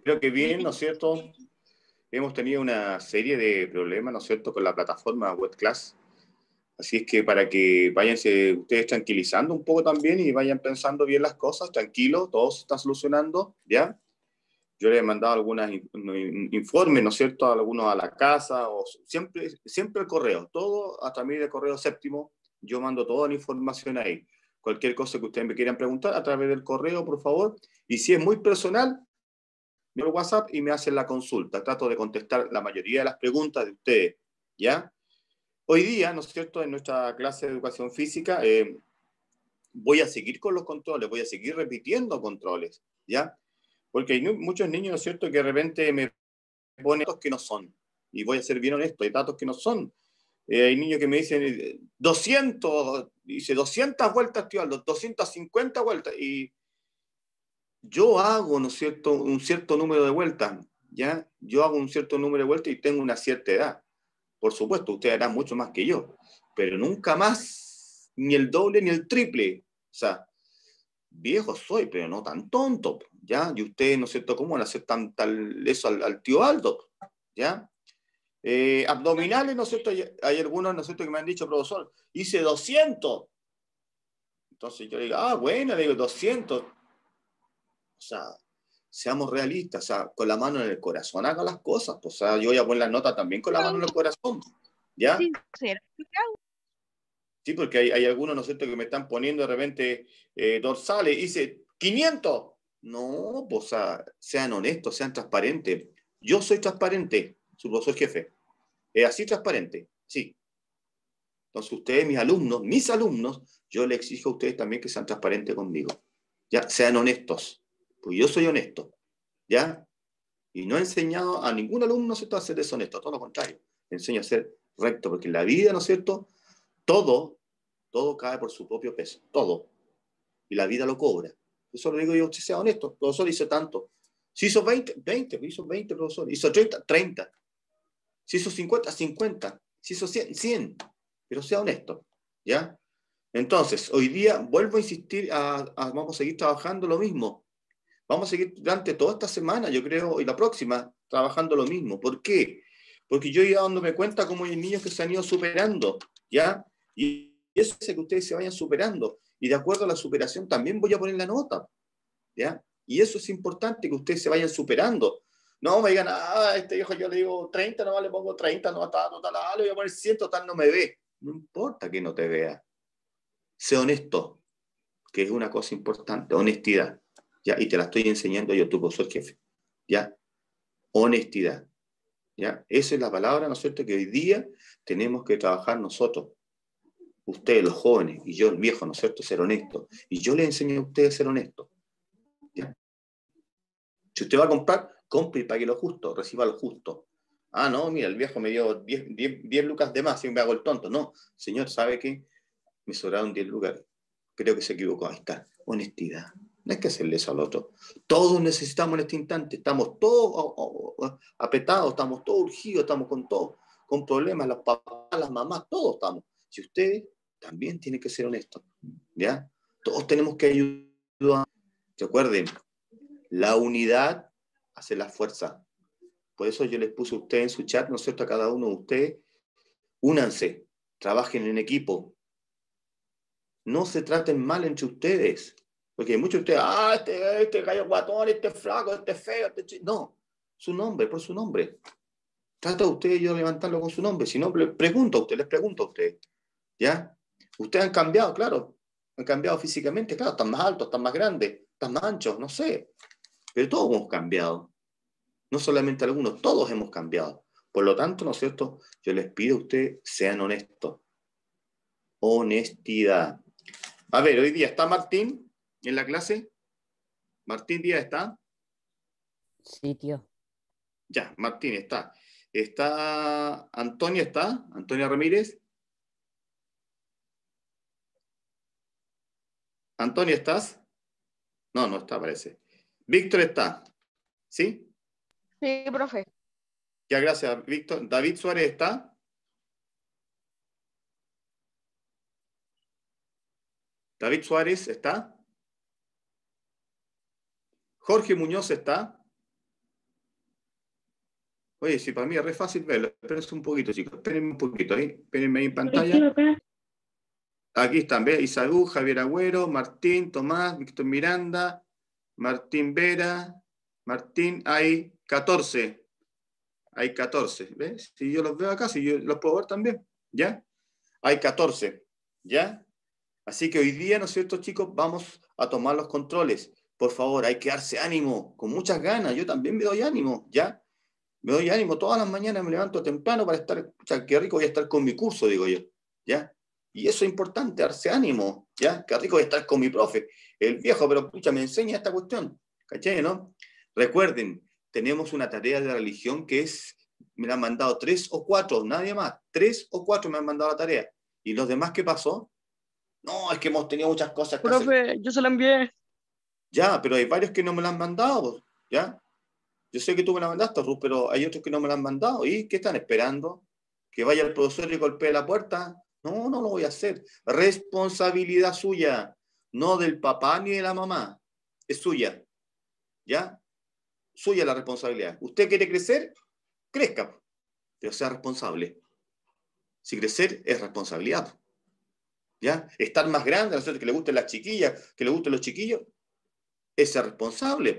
Creo que bien, ¿no es cierto? Hemos tenido una serie de problemas, ¿no es cierto?, con la plataforma WebClass. Así es que para que váyanse ustedes tranquilizando un poco también y vayan pensando bien las cosas, tranquilo, todo se está solucionando, ¿ya? Yo le he mandado algunos informes, ¿no es cierto?, algunos a la casa, o siempre el correo, todo a través del correo séptimo, yo mando toda la información ahí. Cualquier cosa que ustedes me quieran preguntar a través del correo, por favor, y si es muy personal, me el WhatsApp y me hacen la consulta. Trato de contestar la mayoría de las preguntas de ustedes, ¿ya? Hoy día, ¿no es cierto?, en nuestra clase de educación física, voy a seguir con los controles, voy a seguir repitiendo controles, ¿ya? Porque hay muchos niños, ¿no es cierto?, que de repente me ponen datos que no son. Y voy a ser bien honesto, hay datos que no son. Hay niños que me dicen 200, dice 200 vueltas, tío Aldo, 250 vueltas. Y yo hago, ¿no es cierto?, un cierto número de vueltas, ¿ya? Yo hago un cierto número de vueltas y tengo una cierta edad. Por supuesto, usted hará mucho más que yo, pero nunca más ni el doble ni el triple. O sea, viejo soy, pero no tan tonto, ¿ya? Y usted, ¿no es cierto?, ¿cómo van a hacer eso al tío Aldo? ¿Ya? Abdominales, ¿no es cierto? Hay algunos, ¿no es cierto?, que me han dicho, profesor, hice 200. Entonces yo digo, bueno, le digo 200. O sea, seamos realistas, o sea, con la mano en el corazón haga las cosas. Pues, o sea, yo voy a poner la nota también con la mano en el corazón, ¿ya? Sincero. Sí, porque hay algunos, ¿no es cierto?, que me están poniendo de repente dorsales y dice 500. No, pues, o sea, sean honestos, sean transparentes. Yo soy transparente, su profesor jefe. Es así transparente, sí. Entonces ustedes, mis alumnos, yo les exijo a ustedes también que sean transparentes conmigo. Ya, sean honestos, pues yo soy honesto, ¿ya? Y no he enseñado a ningún alumno, ¿no es cierto?, a ser deshonesto, todo lo contrario. Le enseño a ser recto, porque en la vida, ¿no es cierto?, todo cae por su propio peso, todo. Y la vida lo cobra. Eso lo digo yo, usted sea honesto. El profesor dice tanto. Si hizo 20, 20, hizo 20, profesor. Hizo 30, 30. Si hizo 50, 50. Si hizo 100, 100. Pero sea honesto, ¿ya? Entonces, hoy día vuelvo a insistir, vamos a seguir trabajando lo mismo. Vamos a seguir durante toda esta semana, yo creo, y la próxima, trabajando lo mismo. ¿Por qué? Porque yo he ido dándome cuenta cómo hay niños que se han ido superando, ¿ya? Y eso hace que ustedes se vayan superando. Y de acuerdo a la superación también voy a poner la nota, ¿ya? Y eso es importante, que ustedes se vayan superando. No me digan, este viejo yo le digo 30, no le pongo 30, no está total, le voy a poner 100, total no me ve. No importa que no te vea. Sé honesto, que es una cosa importante, honestidad. ¿Ya? Y te la estoy enseñando yo, tu profesor jefe. ¿Ya? Honestidad. ¿Ya? Esa es la palabra, ¿no es cierto?, que hoy día tenemos que trabajar nosotros. Ustedes, los jóvenes, y yo, el viejo, ¿no es cierto?, ser honesto. Y yo les enseño a ustedes a ser honestos. ¿Ya? Si usted va a comprar, compre y pague lo justo, reciba lo justo. No, mira, el viejo me dio 10 lucas de más y me hago el tonto. No, señor, ¿sabe qué? Me sobraron 10 lucas. Creo que se equivocó. Ahí está. Honestidad. No hay que hacerle eso al otro. Todos necesitamos en este instante. Estamos todos apretados, estamos todos urgidos, estamos con todo, con problemas, los papás, las mamás, todos estamos. Si usted también tiene que ser honesto, ¿ya? Todos tenemos que ayudar. Recuerden, la unidad hace la fuerza. Por eso yo les puse a ustedes en su chat, ¿no es cierto?, a cada uno de ustedes, únanse, trabajen en equipo. No se traten mal entre ustedes. Porque hay muchos de ustedes, este gallo guatón, este flaco, este feo, No, su nombre, por su nombre. Trata usted y yo de levantarlo con su nombre. Si no, les pregunto a usted. ¿Ya? Ustedes han cambiado, claro. Han cambiado físicamente, claro. Están más altos, están más grandes, están más anchos, no sé. Pero todos hemos cambiado. No solamente algunos, todos hemos cambiado. Por lo tanto, ¿no es cierto?, yo les pido a ustedes, sean honestos. Honestidad. A ver, hoy día está Martín en la clase. Martín Díaz está. Sí, tío. Ya, Martín está. Está Antonia, está. Antonia Ramírez. Antonia, ¿estás? No, no está, parece. Víctor está. ¿Sí? Sí, profe. Ya, gracias, Víctor. David Suárez está. David Suárez está. Jorge Muñoz está. Oye, sí, para mí es re fácil verlo. Espérense un poquito, chicos. Espérenme un poquito ahí. Espérenme ahí en pantalla. Aquí están, ¿ves? Isaú, Javier Agüero, Martín, Tomás, Víctor Miranda, Martín Vera, Martín, hay 14. Hay 14, ¿ves? Si yo los veo acá, si yo los puedo ver también, ¿ya? Hay 14, ¿ya? Así que hoy día, ¿no es cierto, chicos? Vamos a tomar los controles. Por favor, hay que darse ánimo, con muchas ganas. Yo también me doy ánimo, ¿ya? Me doy ánimo todas las mañanas, me levanto temprano para estar, o sea, qué rico voy a estar con mi curso, digo yo, ¿ya? Y eso es importante, darse ánimo, ¿ya? Qué rico voy a estar con mi profe, el viejo, pero pucha, me enseña esta cuestión, ¿cachai, no? Recuerden, tenemos una tarea de religión que es, me la han mandado 3 o 4, nadie más, 3 o 4 me han mandado la tarea. ¿Y los demás qué pasó? No, es que hemos tenido muchas cosas que hacer. Profe, yo se la envié. Ya, pero hay varios que no me la han mandado, ¿ya? Yo sé que tú me la mandaste, Ruth, pero hay otros que no me la han mandado. ¿Y qué están esperando? ¿Que vaya el profesor y golpee la puerta? No, no lo voy a hacer. Responsabilidad suya, no del papá ni de la mamá. Es suya, ¿ya? Suya la responsabilidad. ¿Usted quiere crecer? Crezca, pero sea responsable. Si crecer es responsabilidad, ¿ya? Estar más grande, ¿no? Que le gusten las chiquillas, que le gusten los chiquillos, es ser responsable,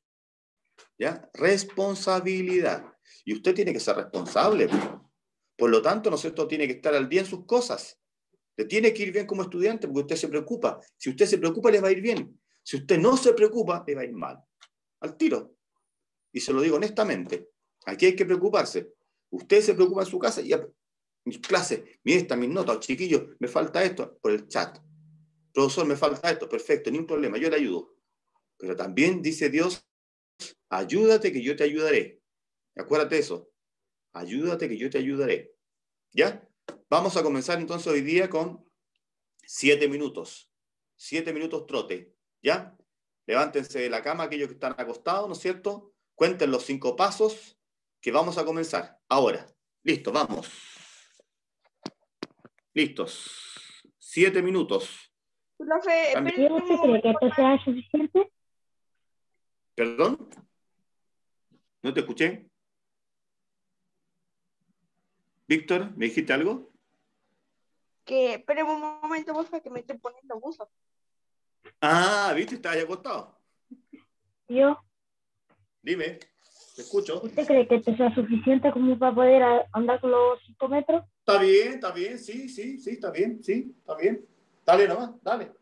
¿ya? Responsabilidad. Y usted tiene que ser responsable. Por lo tanto, ¿no es cierto?, tiene que estar al día en sus cosas. Le tiene que ir bien como estudiante porque usted se preocupa. Si usted se preocupa, le va a ir bien. Si usted no se preocupa, le va a ir mal. Al tiro. Y se lo digo honestamente. Aquí hay que preocuparse. Usted se preocupa en su casa y mis clases, mire esta, mis notas, chiquillos, me falta esto por el chat. Profesor, me falta esto. Perfecto, ni un problema, yo le ayudo. Pero también dice Dios, ayúdate que yo te ayudaré. Acuérdate de eso. Ayúdate que yo te ayudaré. ¿Ya? Vamos a comenzar entonces hoy día con 7 minutos. 7 minutos trote. ¿Ya? Levántense de la cama aquellos que están acostados, ¿no es cierto? Cuenten los 5 pasos que vamos a comenzar. Ahora. Listo, vamos. Listos. 7 minutos. Profe, Cambio. espere un ¿Usted cree que momento. esto sea suficiente? ¿Perdón? ¿No te escuché? Víctor, ¿me dijiste algo? Que espere un momento, profe, que me estoy poniendo buzo. Ah, ¿viste? Estás ahí acostado. Tío, Dime, te escucho. ¿usted cree que esto sea suficiente como para poder andar con los 5 metros? Está bien, sí, sí, sí, está bien, sí, está bien. Dale nomás, dale.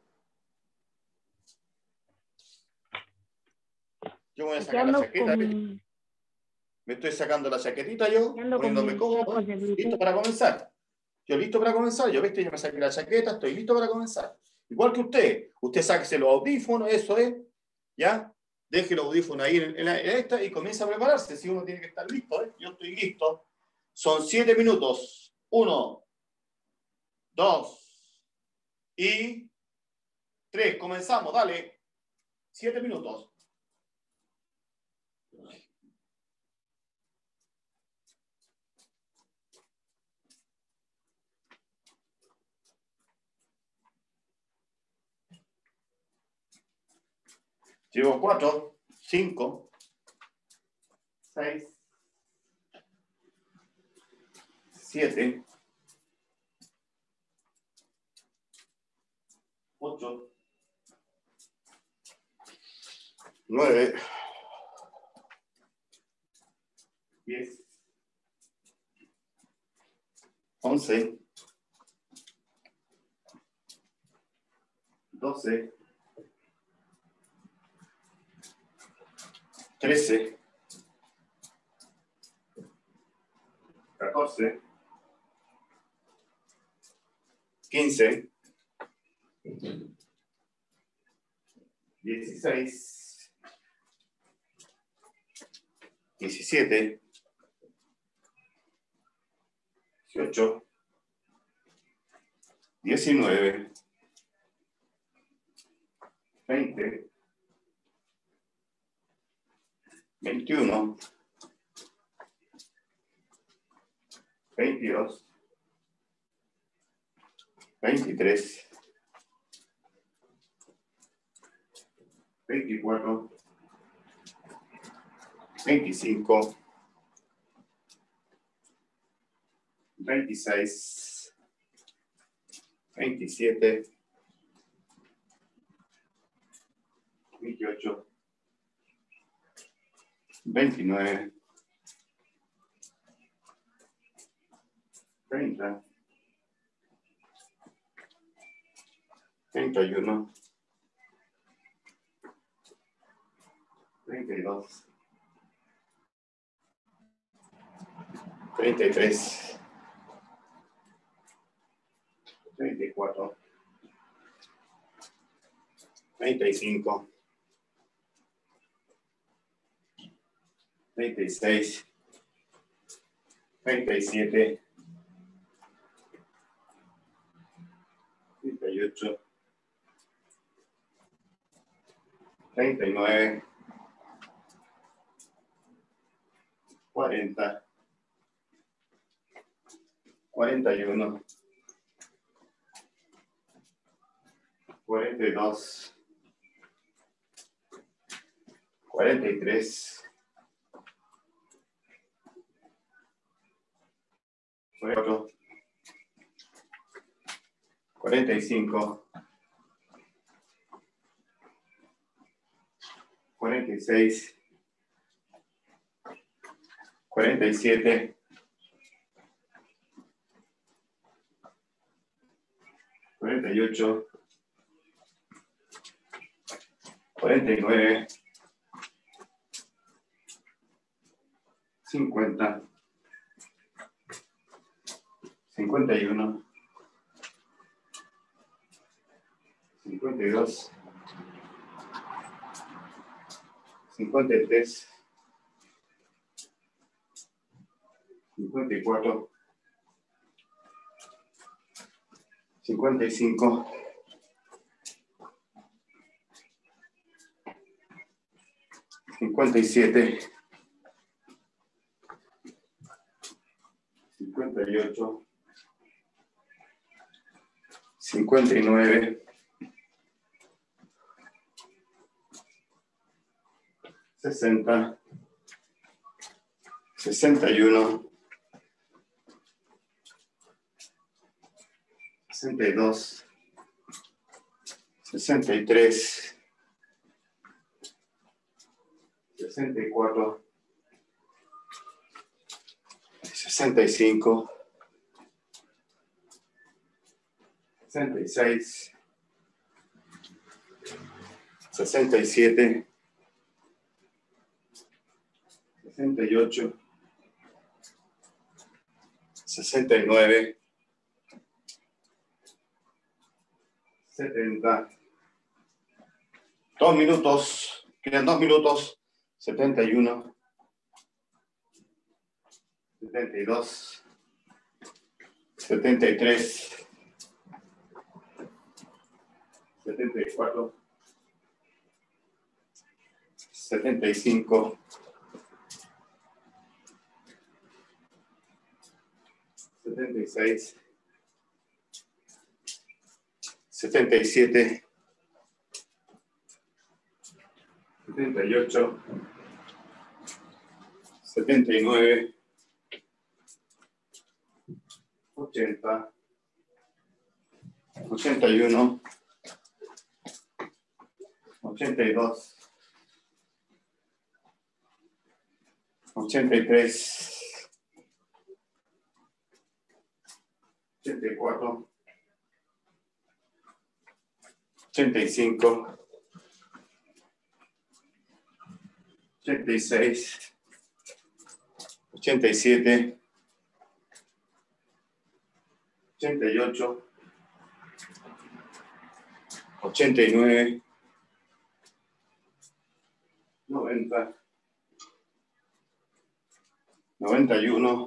Yo me voy a Aquí sacar la ando chaqueta, ¿viste? con, Me estoy sacando la chaquetita yo, aquí ando con poniéndome mis cómodo, cascos de listo Bluetooth. para comenzar. Yo listo para comenzar, yo, ¿viste? Yo me saqué la chaqueta, estoy listo para comenzar. Igual que usted, usted sáquese los audífonos, eso es, ¿ya? Deje los audífonos ahí en esta y comienza a prepararse, si uno tiene que estar listo, ¿eh? Yo estoy listo. Son 7 minutos. 1, 2 y 3. Comenzamos, dale. 7 minutos. Llevo 4, 5, 6, 7, 8, 9, 10, 11, 12, 13, 14, 15, 16, 17, 18, 19, 20, 21, 22, 23, 24, 25, 26, 27, 28, 29, 30, 31, 32, 33, 34, 35, 36, 37, 38, 39, 40, 41, 42, 43, 44, 45, 46, 47, 48, 49, 50, 51, 52, 53, 54, 55, 57, 58, 59, 60, 61, 62, 63, 64, 65, 66, 67, 68, 69, 70. 2 minutos, quedan 2 minutos. 71, 72, 73, 74, 75, 76, 77, 78, 79, 80, 81, 82, 83, 84, 85, 86, 87, 88, 89, 90, 91,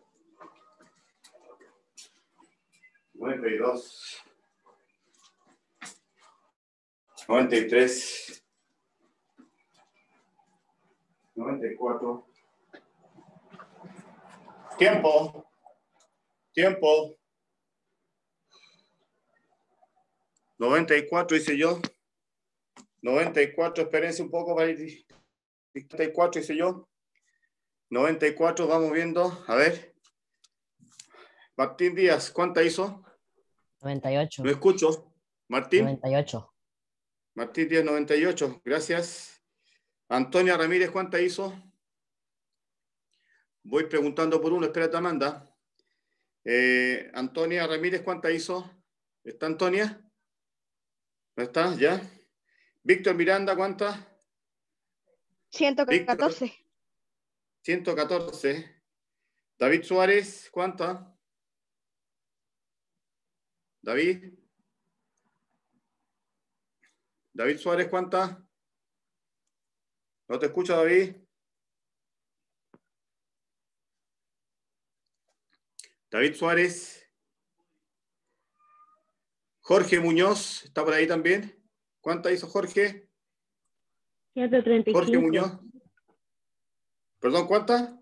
92, 93, 94. Tiempo. Tiempo. 94 hice yo. 94, espérense un poco para ir. 94 hice yo. 94, vamos viendo. A ver. Martín Díaz, ¿cuánta hizo? 98. No escucho. Martín. 98. Martín Díaz, 98. Gracias. Antonia Ramírez, ¿cuánta hizo? Voy preguntando por uno. Espérate, Amanda. Antonia Ramírez, ¿cuánta hizo? ¿Está Antonia? ¿No está? ¿Ya? Víctor Miranda, ¿cuánta? 114. 114. David Suárez, ¿cuánta? David. David Suárez, ¿cuánta? ¿No te escucha, David? David Suárez. Jorge Muñoz, ¿está por ahí también? ¿Cuánta hizo Jorge? 135. Jorge Muñoz. Perdón, ¿cuánta?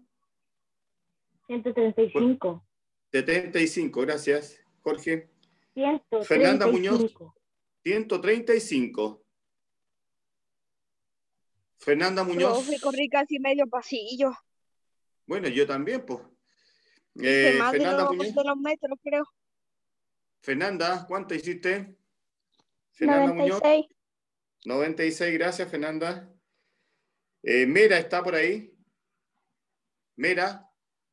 135. 75, gracias, Jorge. 135. Fernanda Muñoz, 135. Fernanda Muñoz. Profe, corrí casi medio pasillo. Bueno, yo también, pues. Hice más Fernanda Muñoz. de los metros, creo. Fernanda, ¿cuánto hiciste? Fernanda 96. Muñoz. 96, gracias, Fernanda. Mera, ¿está por ahí? Mera.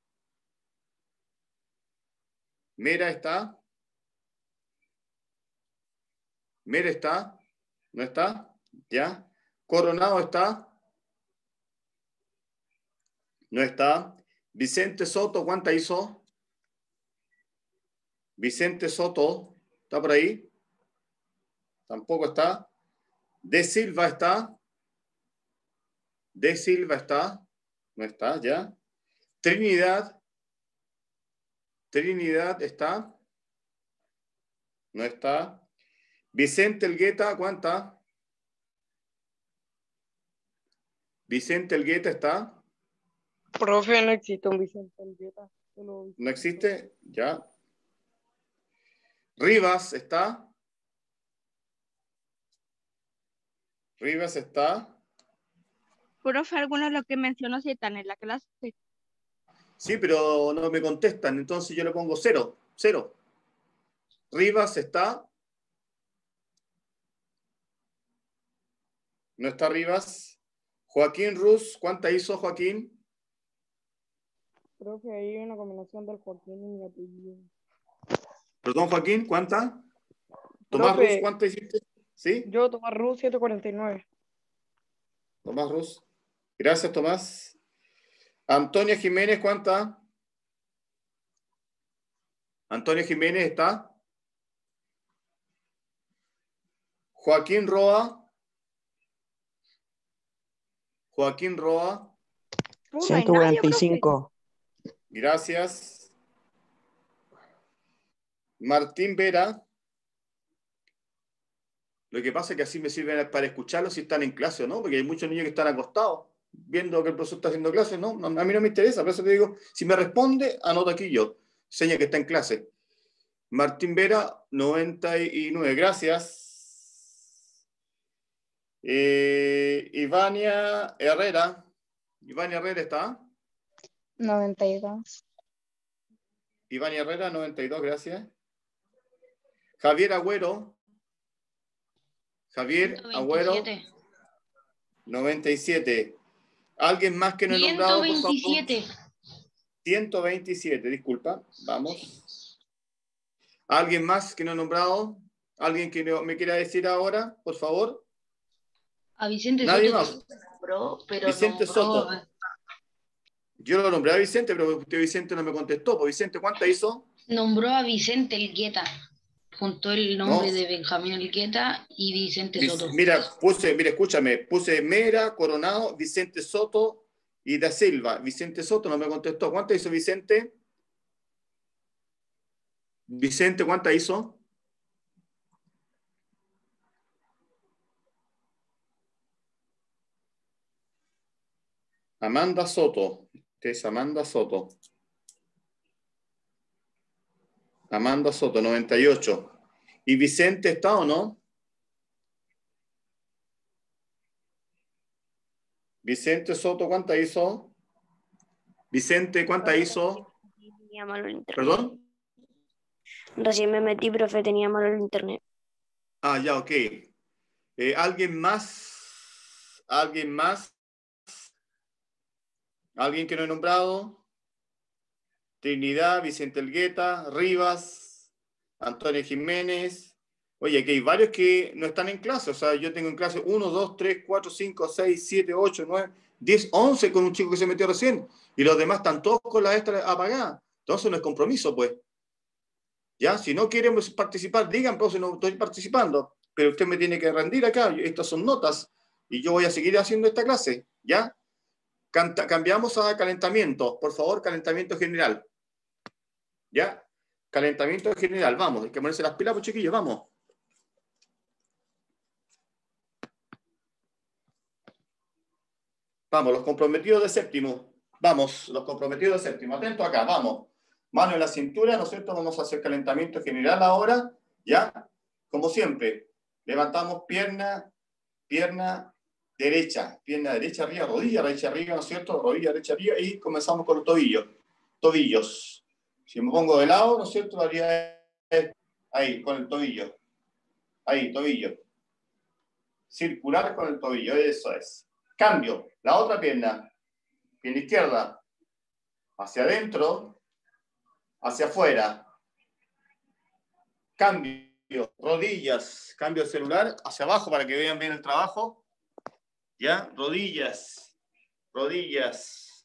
Mera está. Mera está. ¿No está? ¿Ya? Coronado está. No está. Vicente Soto, ¿cuánta hizo? Vicente Soto, ¿está por ahí? Tampoco está. De Silva está. De Silva está. No está, ¿ya? Trinidad. Trinidad está. No está. Vicente Elgueta, ¿cuánta? Vicente Elgueta está. Profe, no existe un Vicente Elgueta. No existe, ya. Rivas está. Rivas está. Profe, algunos de los que mencionó sí están en la clase. Sí, pero no me contestan, entonces yo le pongo 0. 0. Rivas está. No está Rivas. Joaquín Ruz, ¿cuánta hizo Joaquín? Profe, hay una combinación del Joaquín y mi apellido. Perdón, Joaquín, ¿cuánta? Tomás Profe, Ruz, ¿cuánta hiciste? ¿Sí? Yo, Tomás Ruz, 749. Tomás Ruz. Gracias, Tomás. Antonia Jiménez, ¿cuánta? Antonia Jiménez está. Joaquín Roa. Joaquín Roa. No hay nadie, profe. 145. Gracias. Martín Vera. Lo que pasa es que así me sirven para escucharlos si están en clase o no, porque hay muchos niños que están acostados viendo que el profesor está haciendo clase, ¿no? A mí no me interesa, por eso te digo, si me responde, anoto aquí yo. Seña que está en clase. Martín Vera, 99. Gracias. Ivania Herrera. Ivania Herrera está. 92. Ivania Herrera, 92, gracias. Javier Agüero. Javier Agüero. 97. ¿Alguien más que no he nombrado, por favor? 127, disculpa. Vamos. ¿Alguien más que no he nombrado? ¿Alguien que me quiera decir ahora, por favor? A Vicente Nadie Soto más. nombró, pero Vicente nombró, Soto. Yo lo nombré a Vicente, pero usted Vicente no me contestó. Pues Vicente, ¿cuánta hizo? nombró a Vicente Elgueta. Juntó el nombre No. de Benjamín Elgueta y Vicente Soto. Mira, escúchame, puse Mera, Coronado, Vicente Soto y Da Silva. Vicente Soto no me contestó. ¿Cuánta hizo Vicente? Vicente, ¿cuánta hizo? Amanda Soto. Este es Amanda Soto. Amanda Soto, 98. ¿Y Vicente está o no? Vicente Soto, ¿cuánta hizo? Vicente, ¿cuánta hizo? ¿Perdón? Recién me metí, profe, tenía malo el internet. Ah, ya, ok. ¿Alguien más? ¿Alguien más? ¿Alguien que no he nombrado? Trinidad, Vicente Elgueta, Rivas, Antonio Jiménez. Oye, aquí hay varios que no están en clase. O sea, yo tengo en clase 1, 2, 3, 4, 5, 6, 7, 8, 9, 10, 11 con un chico que se metió recién. Y los demás están todos con la extra apagada. Entonces no es compromiso, pues. ¿Ya? Si no quieren participar, digan, pues, no estoy participando. Pero usted me tiene que rendir acá. Estas son notas. Y yo voy a seguir haciendo esta clase. ¿Ya? Cambiamos a calentamiento. Por favor, calentamiento general. ¿Ya? Calentamiento general. Vamos. Hay que ponerse las pilas, pues, chiquillos. Vamos. Vamos, los comprometidos de séptimo. Vamos, los comprometidos de séptimo. Atento acá, vamos. Mano en la cintura, ¿no es cierto? Vamos a hacer calentamiento general ahora, ¿ya? Como siempre, levantamos pierna derecha arriba, rodilla derecha arriba, ¿no es cierto? Rodilla derecha arriba y comenzamos con los tobillos. Tobillos. Si me pongo de lado, ¿no es cierto? Lo haría ahí, con el tobillo. Ahí, tobillo. Circular con el tobillo, eso es. Cambio, la otra pierna izquierda, hacia adentro, hacia afuera. Cambio, rodillas, cambio el celular, hacia abajo para que vean bien el trabajo. ¿Ya? Rodillas, rodillas.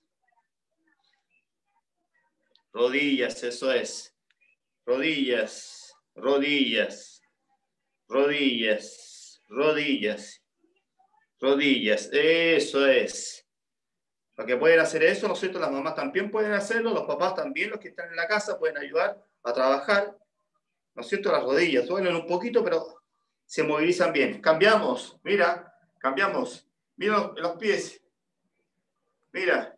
Rodillas, eso es. Rodillas, rodillas, rodillas, rodillas. Rodillas, eso es. Para que pueden hacer eso, ¿no es cierto? Las mamás también pueden hacerlo, los papás también, los que están en la casa, pueden ayudar a trabajar, ¿no es cierto? Las rodillas duelen un poquito, pero se movilizan bien. Cambiamos, mira, cambiamos. Mira los pies. Mira.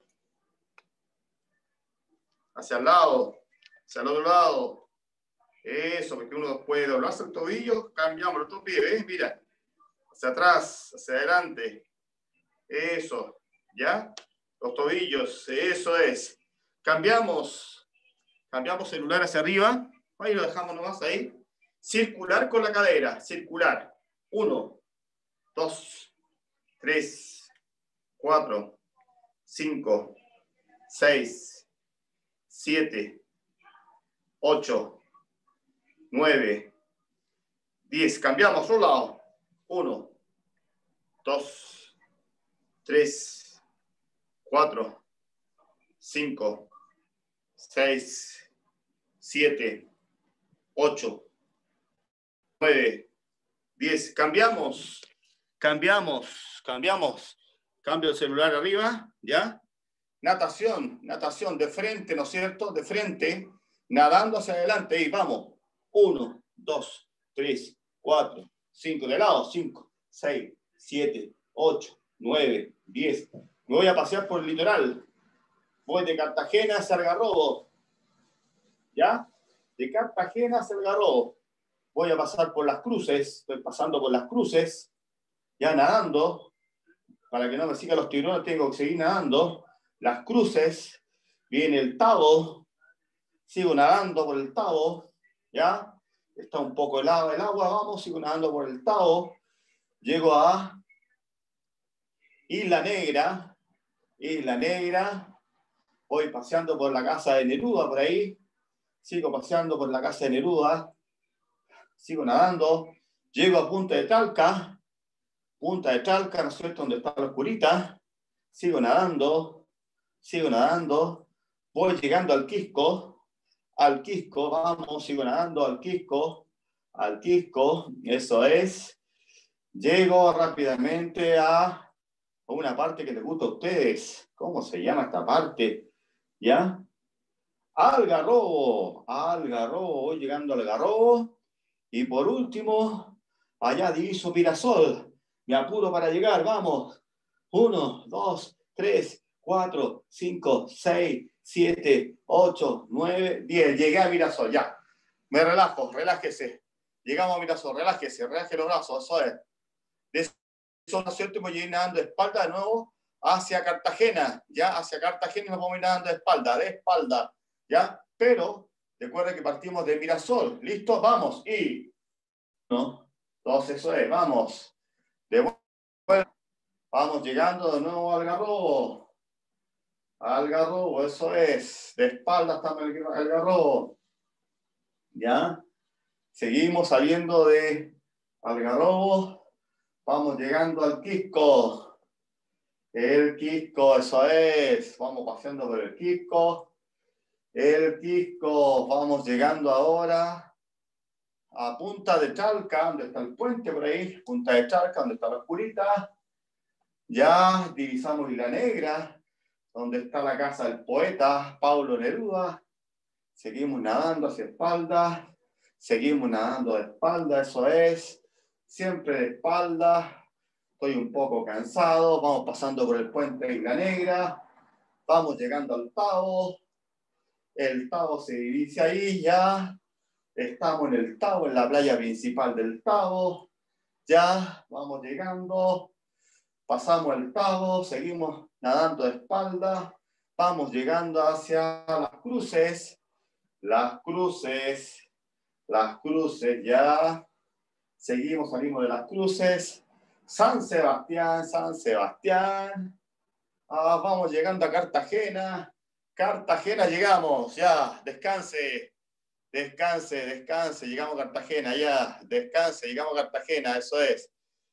Hacia el lado, hacia el otro lado. Eso, porque uno puede doblarse el tobillo, cambiamos el otro pie, ¿ves? Mira. Hacia atrás, hacia adelante. Eso, ¿ya? Los tobillos, eso es. Cambiamos celular hacia arriba. Ahí lo dejamos nomás ahí. Circular con la cadera, circular. 1, 2, 3, 4, 5, 6, 7, 8, 9, 10. Cambiamos otro lado. 1, 2, 3, 4, 5, 6, 7, 8, 9, 10. Cambiamos. Cambio el celular arriba, ¿ya? Natación, de frente, ¿no es cierto? De frente, nadando hacia adelante. Y vamos. 1, 2, 3, 4, 5. De lado. 5, 6, 7, 8, 9, 10. Me voy a pasear por el litoral. Voy de Cartagena hacia Algarrobo. ¿Ya? De Cartagena hacia Algarrobo. Voy a pasar por las cruces. Estoy pasando por las cruces. Ya nadando. Para que no me sigan los tiburones, tengo que seguir nadando. Las cruces. Viene el Tabo. Sigo nadando por el Tabo. ¿Ya? Está un poco helado el agua. Vamos, sigo nadando por el Tabo. Llego a Isla Negra. Voy paseando por la casa de Neruda por ahí. Sigo paseando por la casa de Neruda. Sigo nadando. Llego a Punta de Talca, ¿no es cierto? Donde está la oscurita. Sigo nadando. Voy llegando al Quisco, vamos, sigo nadando al Quisco, eso es. Llego rápidamente a una parte que les gusta a ustedes. ¿Cómo se llama esta parte? ¿Ya? Algarrobo, voy llegando al Algarrobo. Y por último, allá diviso Mirasol. Me apuro para llegar, vamos. 1, 2, 3, 4, 5, 6, 7, 8, 9, 10. Llegué a Mirasol, ya. Me relajo, relájese. Llegamos a Mirasol, relájese, relaje los brazos, eso es. De eso, ¿no es cierto? Me voy nadando de espalda de nuevo hacia Cartagena, ya, hacia Cartagena me voy nadando de espalda, ¿ya? Pero Recuerda que partimos de Mirasol. ¿Listo? Vamos. Y 1, 2, eso es. Vamos. De vuelta. Vamos llegando de nuevo al Algarrobo. Algarrobo, eso es. De espalda estamos en el Algarrobo. ¿Ya? Seguimos saliendo de Algarrobo. Vamos llegando al Quisco. El Quisco, eso es. Vamos paseando por el Quisco. El Quisco. Vamos llegando ahora a Punta de Chalca, donde está el puente por ahí. Punta de Chalca, donde está la oscurita. Ya divisamos Isla Negra, donde está la casa del poeta Pablo Neruda. Seguimos nadando hacia espalda. Seguimos nadando de espalda, eso es. Siempre de espalda. Estoy un poco cansado. Vamos pasando por el puente de Isla Negra. Vamos llegando al Tabo. El Tabo se divide ahí ya. Estamos en el Tabo, en la playa principal del Tabo. Ya, vamos llegando. Pasamos el Tabo, seguimos nadando de espalda. Vamos llegando hacia las cruces. Las cruces. Las cruces, ya. Seguimos, salimos de las cruces. San Sebastián, San Sebastián. Vamos llegando a Cartagena. Cartagena llegamos, ya. Descanse. Descanse, descanse. Llegamos a Cartagena, ya. Descanse, llegamos a Cartagena, eso es.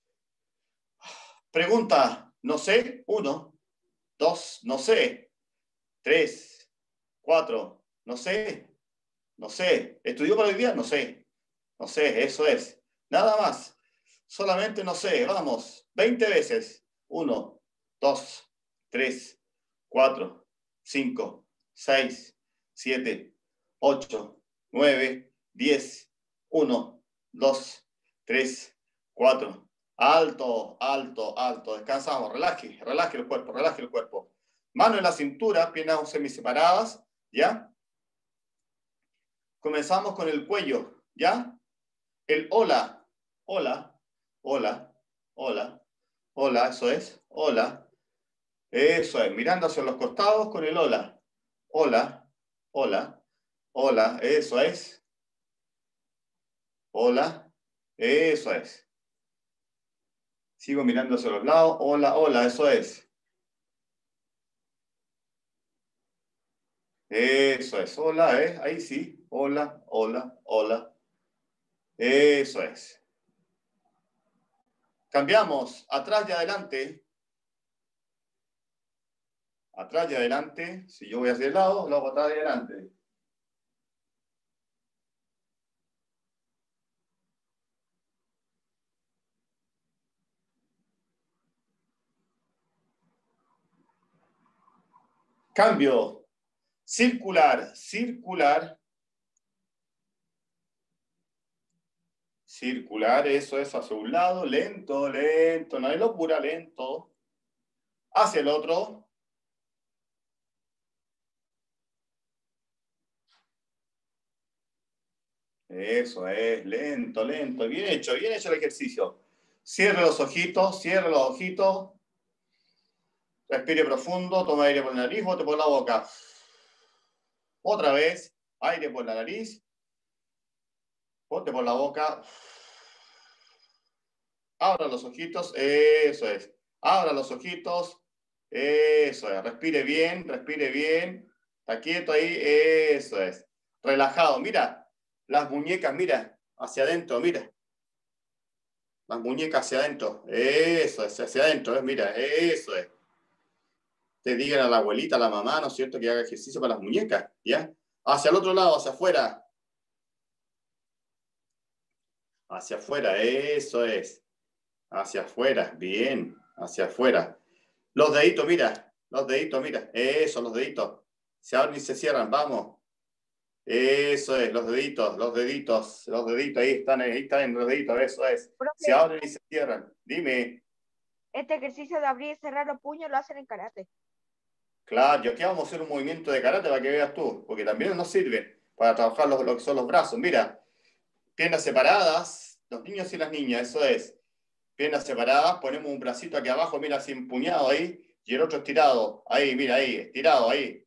Pregunta, no sé. 1, 2, no sé. 3, 4, no sé. No sé. ¿Estudió para hoy día? No sé. No sé, eso es. Nada más. Solamente no sé. Vamos. 20 veces. 1, 2, 3, 4, 5, 6, 7, 8, 9, 10. 1, 2, 3, 4. Alto, alto, alto. Descansamos. Relaje, relaje el cuerpo, relaje el cuerpo. Mano en la cintura, piernas semiseparadas. ¿Ya? Comenzamos con el cuello. ¿Ya? El hola, hola, hola, hola, hola, eso es, hola. Eso es, mirando hacia los costados con el hola. Hola, hola, hola, eso es. Hola, eso es. Sigo mirando hacia los lados. Hola, hola, eso es. Eso es. Hola, ahí sí. Hola, hola, hola. Eso es. Cambiamos. Atrás y adelante. Atrás y adelante. Si yo voy hacia el lado, lo hago atrás y adelante. Cambio. Circular, circular. Circular, eso es hacia un lado. Lento, lento. No hay locura, lento. Hacia el otro. Eso es, lento, lento. Bien hecho el ejercicio. Cierre los ojitos, cierre los ojitos. Respire profundo, toma aire por la nariz, bote por la boca. Otra vez, aire por la nariz, bote por la boca. Abra los ojitos, eso es. Abra los ojitos, eso es. Respire bien, respire bien. Está quieto ahí, eso es. Relajado, mira. Las muñecas, mira. Hacia adentro, mira. Las muñecas hacia adentro. Eso es, hacia adentro, mira, eso es. Te digan a la abuelita, a la mamá, ¿no es cierto?, que haga ejercicio para las muñecas, ¿ya? Hacia el otro lado, hacia afuera. Hacia afuera, eso es. Hacia afuera, bien, hacia afuera. Los deditos, mira, eso, los deditos. Se abren y se cierran, vamos. Eso es, los deditos, ahí están los deditos, eso es. Profe, Se abren y se cierran. Dime. este ejercicio de abrir y cerrar los puños lo hacen en karate. Claro, y aquí vamos a hacer un movimiento de karate para que veas tú, porque también nos sirve para trabajar lo que son los brazos. Mira, piernas separadas, los niños y las niñas, eso es. Piernas separadas, ponemos un bracito aquí abajo, mira, así empuñado ahí, y el otro estirado, ahí, mira, ahí, estirado, ahí.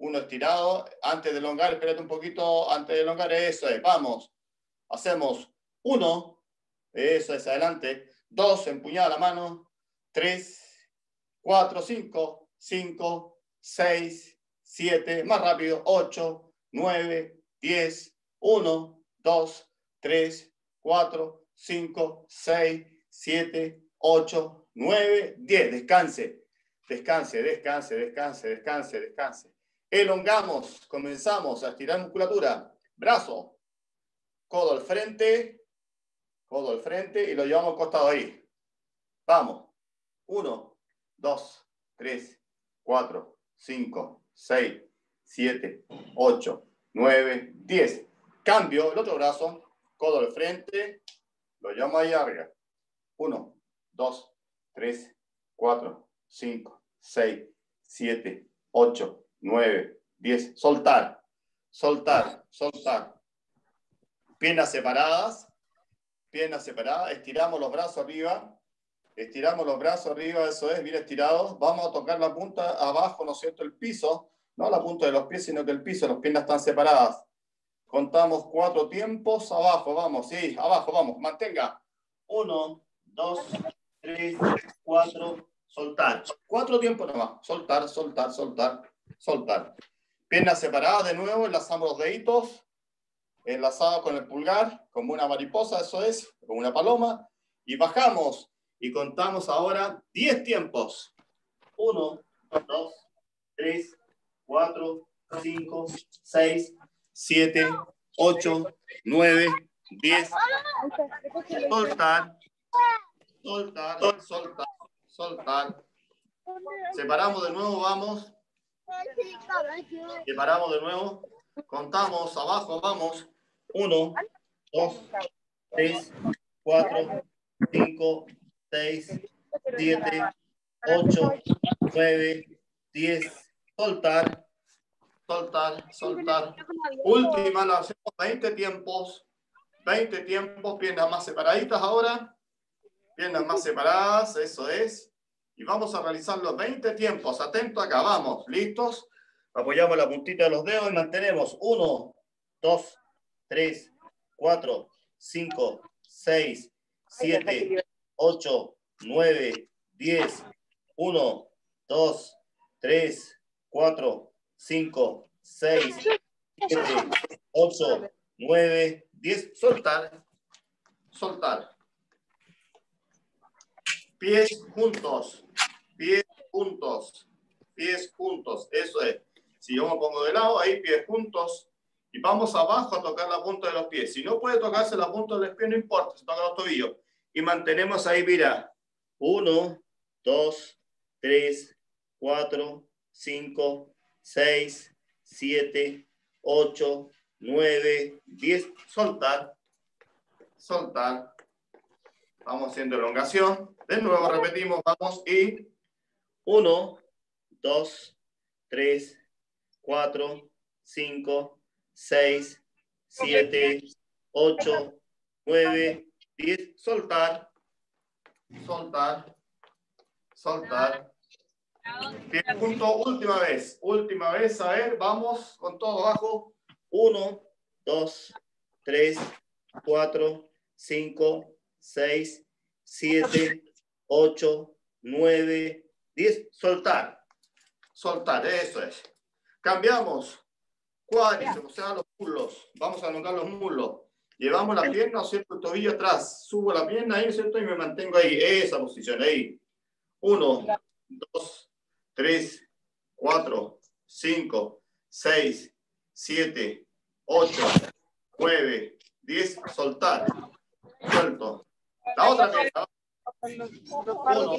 Uno estirado. Antes de elongar, espérate un poquito. Antes de elongar, eso es. Vamos. Hacemos 1. Eso es, adelante. 2, empuñada la mano. 3, 4, 5, 5, 6, 7. Más rápido. 8, 9, 10. 1, 2, 3, 4, 5, 6, 7, 8, 9, 10. Descanse. Descanse, descanse, descanse, descanse, descanse. Elongamos. Comenzamos a estirar musculatura. Brazo. Codo al frente. Codo al frente y lo llevamos al costado ahí. Vamos. 1, 2, 3, 4, 5, 6, 7, 8, 9, 10. Cambio el otro brazo. Codo al frente. Lo llevamos ahí arriba. 1, 2, 3, 4, 5, 6, 7, 8, 9, 10. Soltar. Soltar. Soltar. Piernas separadas. Piernas separadas. Estiramos los brazos arriba. Estiramos los brazos arriba. Eso es, bien estirados. Vamos a tocar la punta abajo, ¿no es cierto? El piso. No la punta de los pies, sino que el piso. Las piernas están separadas. Contamos 4 tiempos. Abajo, vamos. Sí, abajo, vamos. Mantenga. 1, 2, 3, 4. Soltar. 4 tiempos nomás. Soltar, soltar, soltar, soltar. Piernas separadas de nuevo. Enlazamos los deditos. Enlazados con el pulgar. Como una mariposa, eso es. Como una paloma. Y bajamos. Y contamos ahora 10 tiempos. 1, 2, 3, 4, 5, 6, 7, 8, 9, 10. Soltar. Soltar, soltar, soltar. Separamos de nuevo, vamos. Separamos de nuevo. Contamos abajo, vamos. 1, 2, 3, 4, 5, 6, 7, 8, 9, 10. Soltar, soltar, soltar. Última, la hacemos 20 tiempos. 20 tiempos, piernas más separaditas ahora. Piernas más separadas, eso es. Y vamos a realizar los 20 tiempos. Atento acá, vamos. ¿Listos? Apoyamos la puntita de los dedos y mantenemos. 1, 2, 3, 4, 5, 6, 7, 8, 9, 10. 1, 2, 3, 4, 5, 6, 7, 8, 9, 10. Soltar. Soltar. Pies juntos, pies juntos, pies juntos. Eso es. Si yo me pongo de lado, ahí pies juntos. Y vamos abajo a tocar la punta de los pies. Si no puede tocarse la punta de los pies, no importa, se toca los tobillos. Y mantenemos ahí, mira. 1, 2, 3, 4, 5, 6, 7, 8, 9, 10. Soltar. Soltar. Vamos haciendo elongación. De nuevo repetimos, vamos y 1, 2, 3, 4, 5, 6, 7, 8, 9, 10. Soltar, soltar, soltar. Bien, punto, última vez, a ver, vamos con todo abajo. 1, 2, 3, 4, 5, 6, 7, 8, 9, 10. Soltar. Soltar, eso es. Cambiamos. Cuádriceps, o sea, los muslos. Vamos a alongar los muslos. Llevamos la pierna, ¿cierto? El tobillo atrás. Subo la pierna ahí, ¿cierto? Y me mantengo ahí. Esa posición, ahí. 1, 2, 3, 4, 5, 6, 7, 8, 9, 10. Soltar. Suelto. La otra pierna. 1,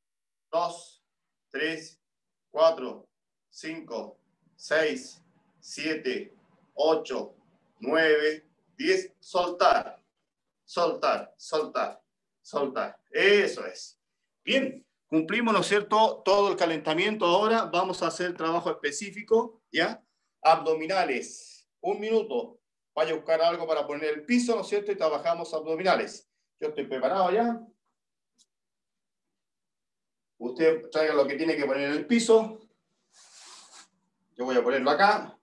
2, 3, 4, 5, 6, 7, 8, 9, 10. Soltar. Soltar, soltar, soltar. Eso es. Bien, cumplimos, ¿no es cierto?, todo el calentamiento. Ahora vamos a hacer trabajo específico, ¿ya? Abdominales. 1 minuto. Vaya a buscar algo para poner el piso, ¿no es cierto? Y trabajamos abdominales. Yo estoy preparado ya. Usted traiga lo que tiene que poner en el piso. Yo voy voy a ponerlo acá.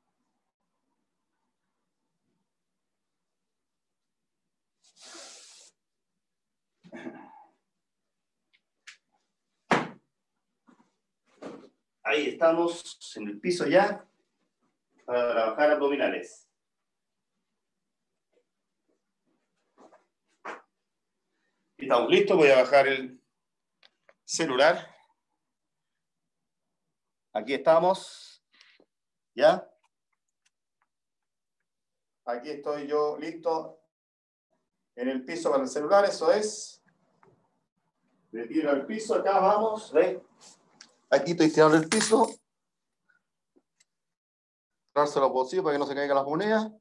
Ahí estamos en el piso ya para trabajar abdominales. Estamos listos, voy a bajar el celular. Aquí estamos. ¿Ya? Aquí estoy yo listo en el piso para el celular, eso es. Me tiro al piso, acá vamos. ¿Ve? Aquí estoy tirando el piso. Darse lo posible para que no se caigan las monedas.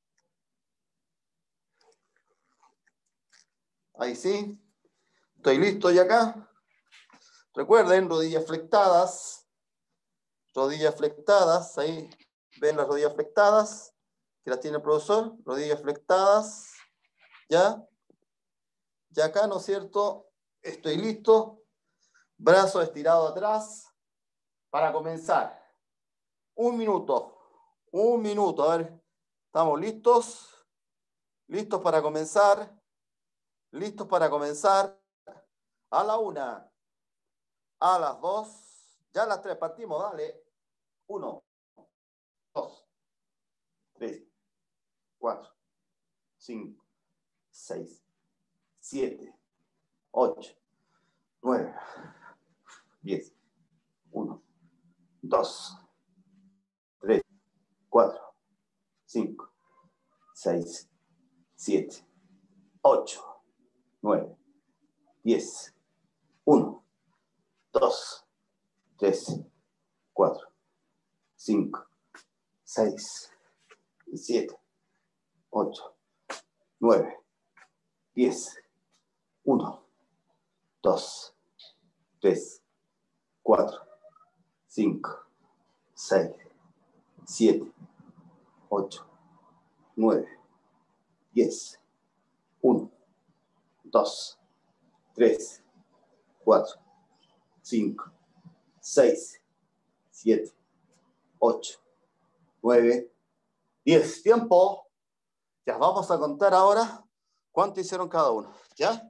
Ahí sí. Estoy listo ya acá. Recuerden, rodillas flectadas. Rodillas flectadas. Ahí ven las rodillas flectadas. Que las tiene el profesor. Rodillas flectadas. ¿Ya? Ya acá, ¿no es cierto? Estoy listo. Brazo estirado atrás. Para comenzar. 1 minuto. 1 minuto. A ver. ¿Estamos listos? ¿Listos para comenzar? ¿Listos para comenzar? A la 1. A las 2. Ya a las 3 partimos. Dale. 1, 2, 3, 4, 5, 6, 7, 8, 9, 10. 1, 2, 3, 4, 5, 6, 7, 8, 9, 10. 1, 2, 3, 4, 5, 6, 7, 8, 9, 10. 1, 2, 3, 4, 5, 6, 7, 8, 9, 10. 1, 2, 3, 4, 5, 6, 7, 8, 9, 10. Tiempo. Ya vamos a contar ahora cuánto hicieron cada uno. ¿Ya?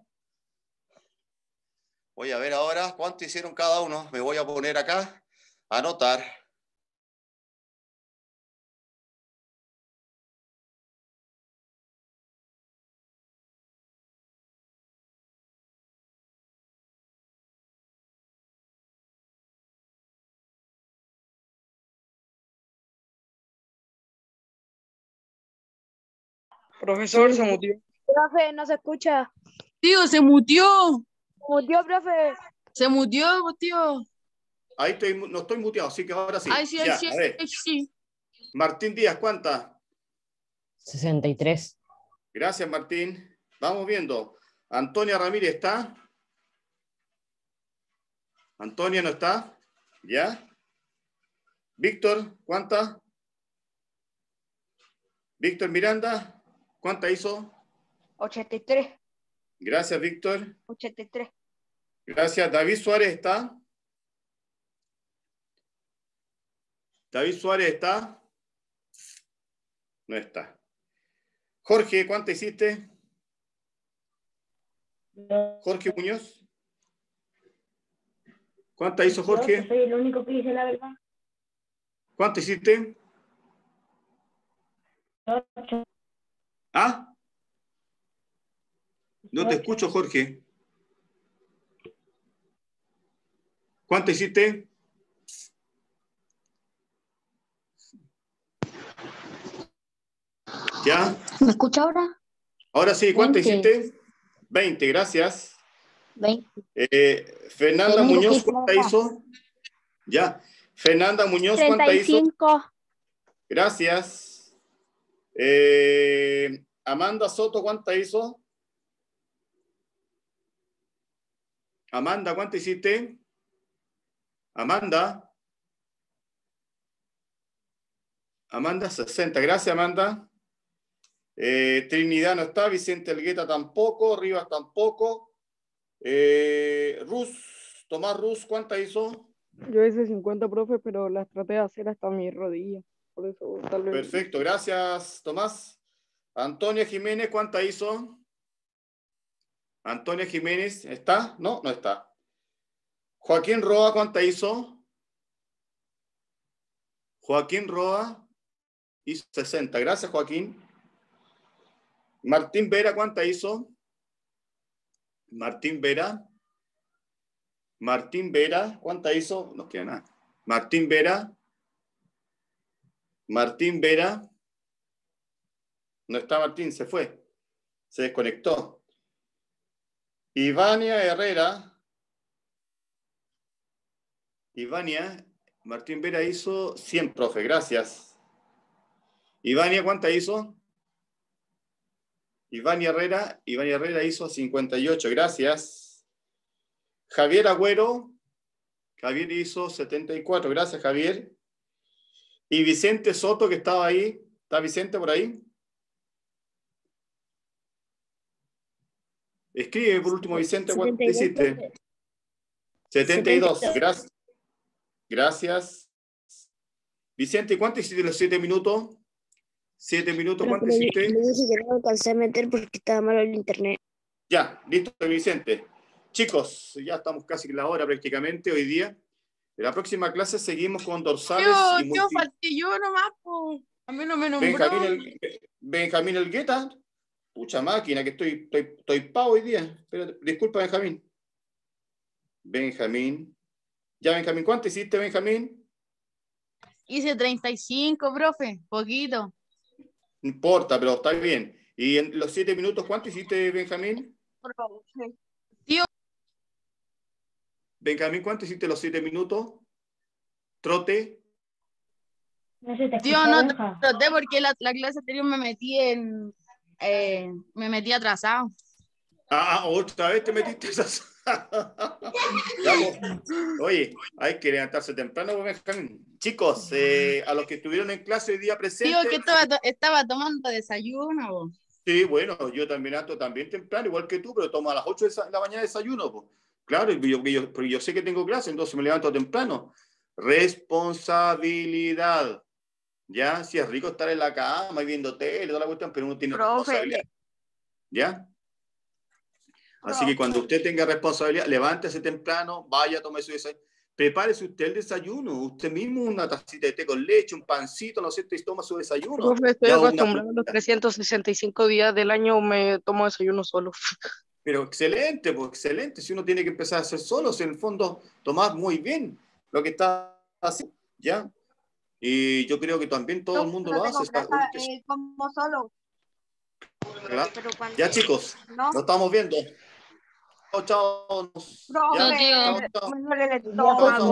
Voy a ver ahora cuánto hicieron cada uno. Me voy a poner acá a anotar. Profesor, se mutió. Profe, no se escucha. Tío, se mutió. Mutió, profe. Se mutió, tío. Ahí estoy, no estoy muteado, así que ahora sí. Ay, sí, Ya, sí, a ver. sí. Martín Díaz, ¿cuántas? 63. Gracias, Martín. Vamos viendo. Antonia Ramírez, ¿está? Antonia no está. ¿Ya? Víctor, ¿cuántas? Víctor Miranda, ¿cuántas hizo? 83. Gracias, Víctor. 83. Gracias. David Suárez, ¿está? David Suárez, ¿está? No está. Jorge, ¿cuántas hiciste? Jorge Muñoz. ¿Cuántas hizo Jorge? Yo soy el único que dice la verdad. ¿Cuántas hiciste? 8. ¿Ah? No te escucho, Jorge. ¿Cuántas hiciste? ¿Ya? ¿Me escucha ahora? Ahora sí, ¿cuántas 20. hiciste? 20, gracias. 20. Fernanda El único que Muñoz, hizo la ¿cuántas verdad. hizo? Ya. Fernanda Muñoz, ¿cuántas hizo? 35. Gracias. Amanda Soto, ¿cuántas hizo? Amanda, ¿cuántas hiciste? Amanda. Amanda, 60. Gracias, Amanda. Trinidad no está. Vicente Elgueta tampoco. Rivas tampoco. Tomás Rus, ¿cuántas hizo? Yo hice 50, profe, pero las traté de hacer hasta mi rodilla. Por eso, tal vez. Perfecto, gracias, Tomás. Antonia Jiménez, ¿cuánta hizo? Antonia Jiménez, ¿está? No, no está. Joaquín Roa, ¿cuánta hizo? Joaquín Roa hizo 60. Gracias, Joaquín. Martín Vera, ¿cuánta hizo? Martín Vera. Martín Vera, ¿cuánta hizo? No queda nada. Martín Vera. Martín Vera. No está Martín, se fue. Se desconectó. Ivania Herrera. Ivania, Martín Vera hizo 100, profe, gracias. Ivania, ¿cuánta hizo? Ivania Herrera hizo 58, gracias. Javier Agüero, Javier hizo 74, gracias, Javier. Y Vicente Soto, que estaba ahí. ¿Está Vicente por ahí? Escribe por último, Vicente, ¿cuánto hiciste? 72, gracias. Gracias. Vicente, ¿cuánto hiciste los 7 minutos? 7 minutos, ¿cuánto hiciste? Me dije que no lo alcancé a meter porque estaba malo el internet. Ya, listo, Vicente. Chicos, ya estamos casi en la hora prácticamente hoy día. En la próxima clase seguimos con dorsales y Tío, falté yo nomás, po. A mí no me nombró. Benjamín Elgueta. Pucha máquina, que estoy pavo hoy día. Espérate, disculpa, Benjamín. Benjamín. Ya, Benjamín, ¿cuánto hiciste, Benjamín? Hice 35, profe, poquito. No importa, pero está bien. ¿Y en los 7 minutos cuánto hiciste, Benjamín? Por favor. Sí. Benjamín, ¿cuánto hiciste los 7 minutos? Trote. No se te Tío, escucha, no Benja. traté porque la clase anterior me metí atrasado. Otra vez te metiste esas. Oye, hay que levantarse temprano, Benjamín. Chicos, a los que estuvieron en clase hoy día presentes. Tío, que estaba tomando desayuno. Po. Sí, bueno, yo también ando también temprano, igual que tú, pero tomo a las 8 de la mañana desayuno. Po. Claro, porque yo sé que tengo clase, entonces me levanto temprano. Responsabilidad. Ya, si es rico estar en la cama y viendo tele, toda la cuestión, pero uno tiene responsabilidad. ¿Ya? Así que cuando usted tenga responsabilidad, levántese temprano, vaya, tome su desayuno. Prepárese usted el desayuno. Usted mismo una tacita de té con leche, un pancito, no sé, y toma su desayuno. Profe, estoy Ya, acostumbrado a los 365 días del año, me tomo desayuno solo. Pero excelente, pues excelente. Si uno tiene que empezar a hacer solo, si en el fondo tomás muy bien lo que está haciendo, ¿ya? Y yo creo que también todo el mundo lo hace. Como solo. ¿Verdad? Pero cuando, Ya, chicos, ¿no? lo estamos viendo. Chao, chao. Profe, Ya, chao, chao. me duele el Ya, estómago.